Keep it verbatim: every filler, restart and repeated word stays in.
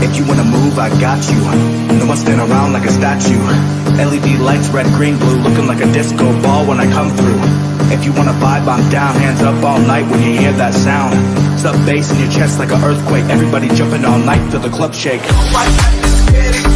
If you wanna move, I got you. No one stand around like a statue. L E D lights, red, green, blue, looking like a disco ball when I come through. If you wanna vibe, I'm down. Hands up all night when you hear that sound. Sub bass in your chest like an earthquake. Everybody jumping all night, feel the club shake.